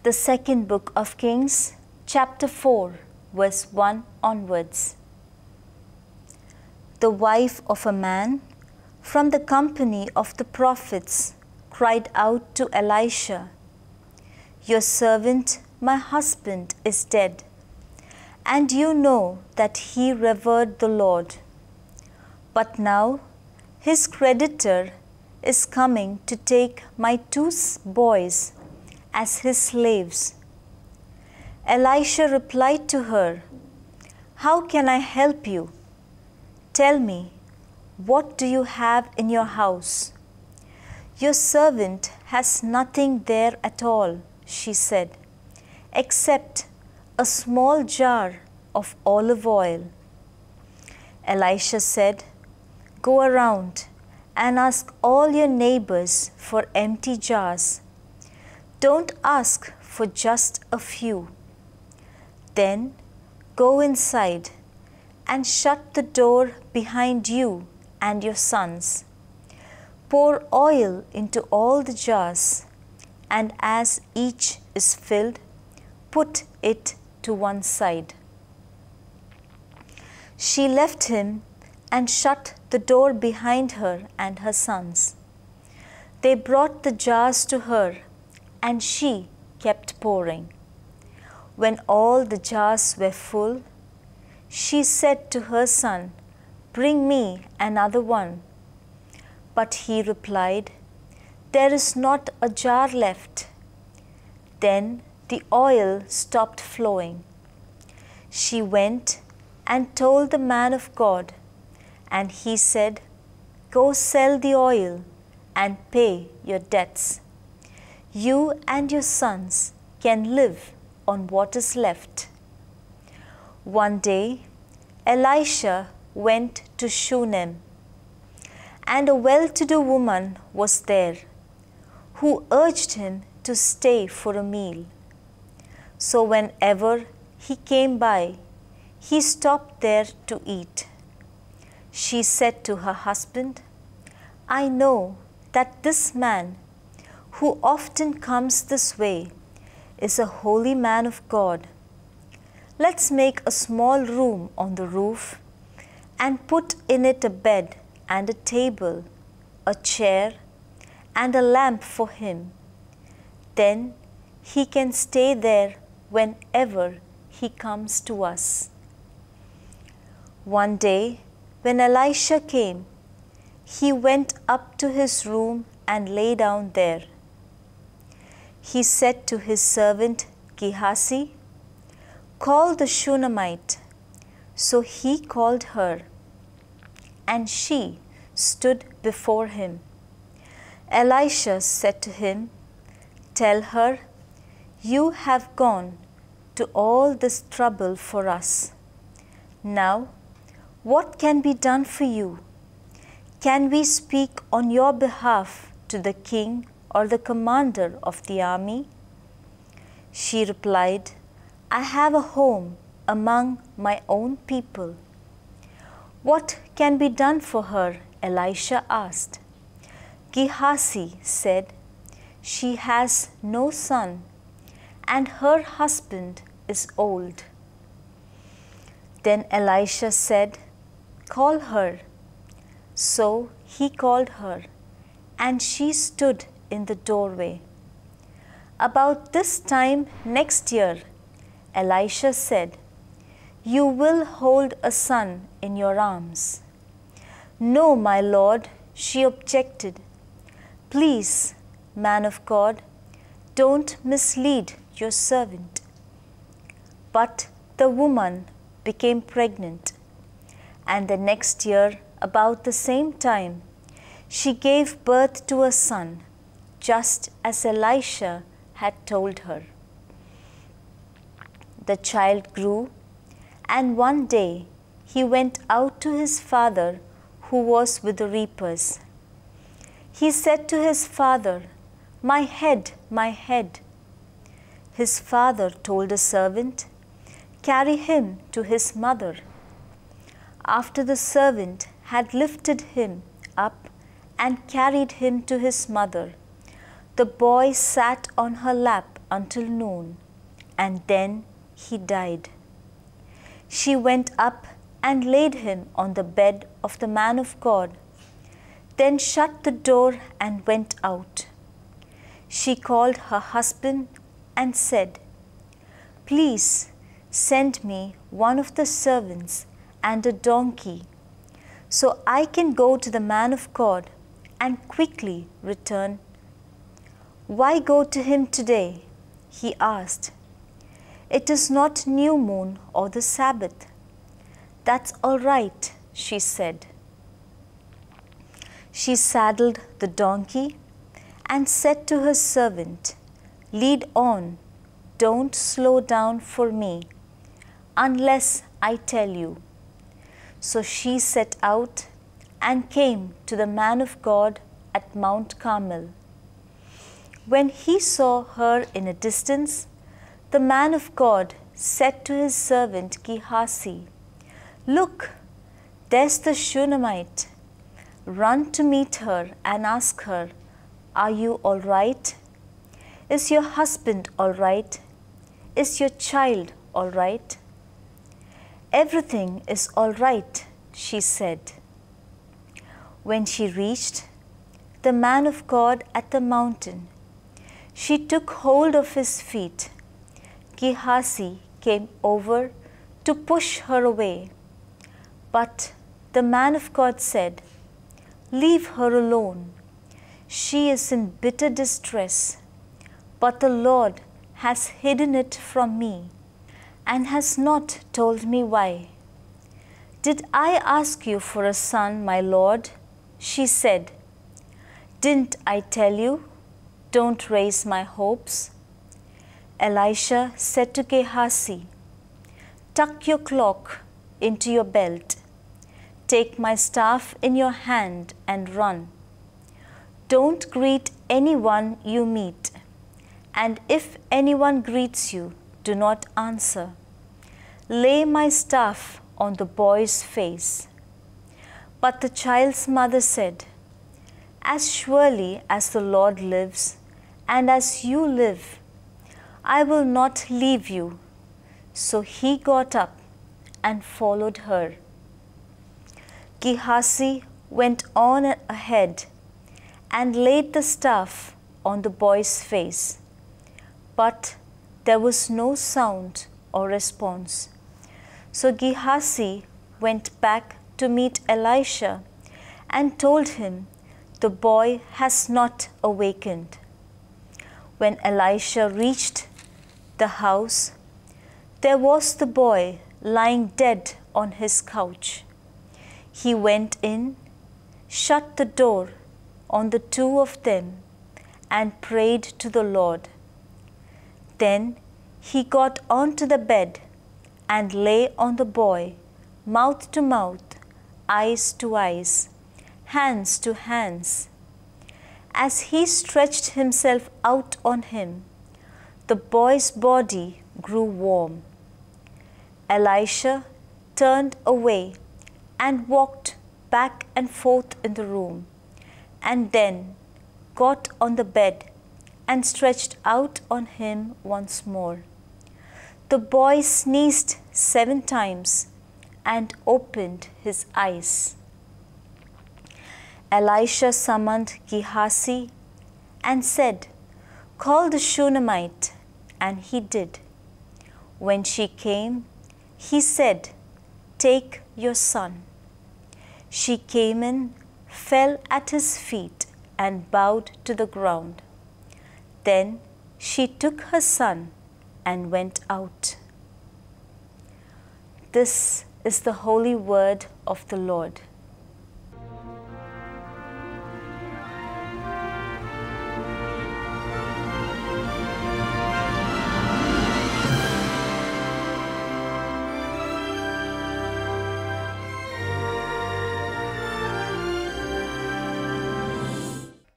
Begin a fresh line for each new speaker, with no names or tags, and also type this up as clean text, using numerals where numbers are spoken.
The second book of Kings, chapter 4, verse 1 onwards. The wife of a man from the company of the prophets cried out to Elisha, "Your servant, my husband, is dead, and you know that he revered the Lord. But now his creditor is coming to take my two boys as his slaves." Elisha replied to her, "How can I help you? Tell me, what do you have in your house?" "Your servant has nothing there at all," she said, "except a small jar of olive oil." Elisha said, "Go around and ask all your neighbors for empty jars. Don't ask for just a few. Then go inside and shut the door behind you and your sons. Pour oil into all the jars, and as each is filled, put it to one side." She left him and shut the door behind her and her sons. They brought the jars to her, and she kept pouring. When all the jars were full, she said to her son, "Bring me another one." But he replied, "There is not a jar left." Then the oil stopped flowing. She went and told the man of God, and he said, "Go sell the oil and pay your debts. You and your sons can live on what is left." One day, Elisha went to Shunem, and a well-to-do woman was there, who urged him to stay for a meal. So whenever he came by, he stopped there to eat. She said to her husband, "I know that this man, who often comes this way, is a holy man of God. Let's make a small room on the roof and put in it a bed and a table, a chair, and a lamp for him. Then he can stay there whenever he comes to us." One day, when Elisha came, he went up to his room and lay down there. He said to his servant Gehazi, "Call the Shunammite." So he called her, and she stood before him. Elisha said to him, "Tell her, you have gone to all this trouble for us. Now, what can be done for you? Can we speak on your behalf to the king or the commander of the army?" She replied, "I have a home among my own people." "What can be done for her?" Elisha asked. Gehazi said, "She has no son, and her husband is old." Then Elisha said, "Call her." So he called her, and she stood in the doorway. About this time next year, Elisha said, "You will hold a son in your arms." "No, my lord," she objected. "Please, man of God, don't mislead your servant." But the woman became pregnant, and the next year, about the same time, she gave birth to a son, just as Elisha had told her. The child grew, and one day he went out to his father, who was with the reapers. He said to his father, "My head, my head." His father told a servant, "Carry him to his mother." After the servant had lifted him up and carried him to his mother, the boy sat on her lap until noon, and then he died. She went up and laid him on the bed of the man of God, then shut the door and went out. She called her husband and said, "Please send me one of the servants and a donkey, so I can go to the man of God and quickly return." "Why go to him today?" he asked. "It is not new moon or the Sabbath." "That's all right," she said. She saddled the donkey and said to her servant, "Lead on, don't slow down for me, unless I tell you." So she set out and came to the man of God at Mount Carmel. When he saw her in a distance, the man of God said to his servant Gehazi, "Look, there's the Shunammite. Run to meet her and ask her, 'Are you all right? Is your husband all right? Is your child all right?'" "Everything is all right," she said. When she reached the man of God at the mountain, she took hold of his feet. Gehazi came over to push her away, but the man of God said, "Leave her alone. She is in bitter distress, but the Lord has hidden it from me and has not told me why." "Did I ask you for a son, my lord?" she said. "Didn't I tell you, don't raise my hopes?" Elisha said to Gehazi, "Tuck your cloak into your belt. Take my staff in your hand and run. Don't greet anyone you meet, and if anyone greets you, do not answer. Lay my staff on the boy's face." But the child's mother said, "As surely as the Lord lives, and as you live, I will not leave you." So he got up and followed her. Gehazi went on ahead and laid the staff on the boy's face, but there was no sound or response. So Gehazi went back to meet Elisha and told him, "The boy has not awakened." When Elisha reached the house, there was the boy lying dead on his couch. He went in, shut the door on the two of them, and prayed to the Lord. Then he got onto the bed and lay on the boy, mouth to mouth, eyes to eyes, hands to hands. As he stretched himself out on him, the boy's body grew warm. Elisha turned away and walked back and forth in the room, and then got on the bed and stretched out on him once more. The boy sneezed 7 times and opened his eyes. Elisha summoned Gehazi and said, "Call the Shunammite," and he did. When she came, he said, "Take your son." She came in, fell at his feet, and bowed to the ground. Then she took her son and went out. This is the holy word of the Lord.